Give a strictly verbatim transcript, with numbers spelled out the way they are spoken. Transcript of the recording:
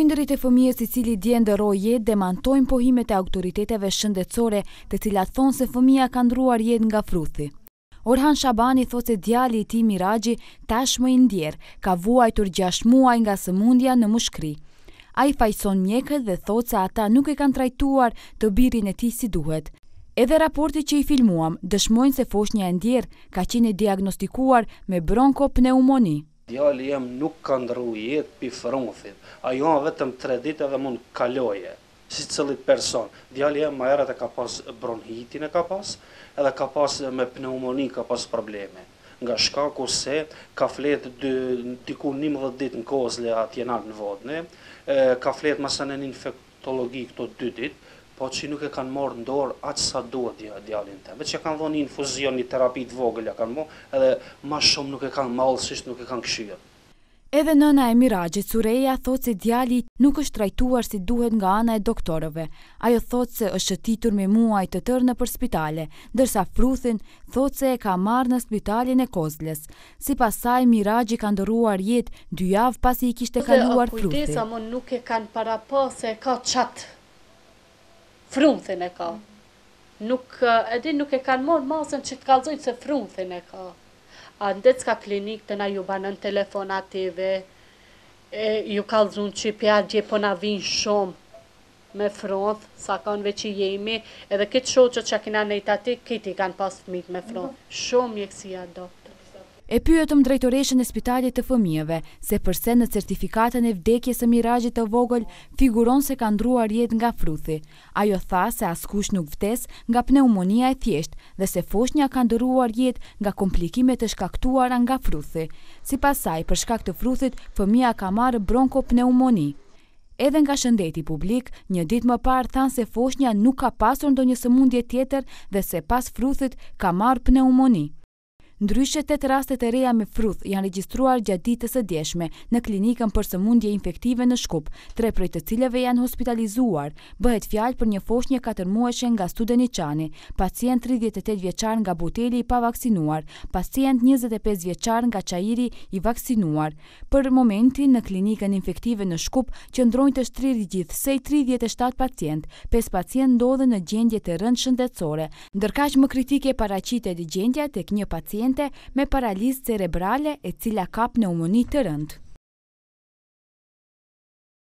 Prindërit e fëmijës i cili dje ndërroi jetë demantojnë pohimet e autoriteteve shëndetësore, të cilat thonë se fëmia ka ndruar jetë nga fruthi. Orhan Shabani thotë se djali i tij Miraxhi tashmë i ndjerë, ka vuajtur gjashtë muaj nga sëmundja në mushkëri. Ai fajson mjekët dhe thotë se ata nuk e kanë trajtuar të birin e tij si duhet. Edhe raporti që i filmuam dëshmojnë se foshnja e ndjerë ka qenë diagnostikuar me bronkopneumoni. Djali jem nuk ka ndru jetë pi frunthit, ajo vetëm tre ditë edhe mund kaloje, si cëllit person. Djali jem ma herët e ka pas bronhitin e ka pas, edhe ka pas me pneumoni ka pas probleme. Nga shkaku se ka flet diku njëmbëdhjetë ditë në Kozle atje nalt në Vodne, ka flet masën e një infektologi këto dy ditë, po që nuk e kanë marrë në dorë atë sa duhet djalin të. Veç që kanë dhonë një infuzion, një terapi të vogël ja kanë mo, edhe ma shumë nuk e kanë mallësisht, nuk e kanë këshirë. Edhe nëna e Miraxhit, Sureja, thotë se djali nuk është trajtuar si duhet nga ana e doktorëve. Ajo thotë se është shëtitur me muaj të tërë nëpër spitale, ndërsa fruthin thotë se e ka marrë në spitalin e Kozlës. Sipas saj, Miraxhi ka ndëruar jetë dy javë pasi i kishte kaluar fruthi. Kujdesa më nuk e kanë para pa se ka çat. Frunthin e ka. Nuk, edhe nuk e kanë morë masën që të kalzojnë se frunthin e ka. A ndec ka klinik të na ju banën telefonative, e, ju kalzun që pja gje po na vinë shumë me frunth, sa kanë veç i jemi, edhe këtë shoqët që kina nejt ati, këti kanë pas fëmijë me frunth. Shumë mjekësia do. E pyetëm drejtoreshën e spitalit të fëmijëve se përse në certifikatën e vdekjes së Miraxhit të vogël figuron se ka ndruar jetë nga fruthi. Ajo tha se askush nuk vdes nga pneumonia e thjeshtë dhe se foshnja ka ndëruar jetë nga komplikime të shkaktuara nga fruthi. Sipas saj, për shkak të fruthit, fëmia ka marrë bronkopneumoni. Edhe nga shëndeti publik, një ditë më parë thanë se foshnja nuk ka pasur ndonjë sëmundje tjetër dhe se pas fruthit ka marrë pneumoni. Ndryshe tetë rastet e reja me fruth janë regjistruar gjatë ditës së djeshme në klinikën për sëmundje infektive në Shkup, tre prej të cilëve janë hospitalizuar. Bëhet fjalë për një foshnjë katër muajshe nga Studeniçani, pacient tridhjetë e tetë vjeçar nga Buteli i pavaksinuar, pacient njëzet e pesë vjeçar nga Çajiri i vaksinuar. Për momentin në klinikën infektive në Shkup qëndrojnë të shtrirë gjithsej tridhjetë e shtatë pacient, pesë pacient ndodhen në gjendje të rëndë shëndetësore, ndërkaq më kritike paraqitet gjendja tek një pacient me paralizë cerebrale e cila ka pneumoni të rëndë.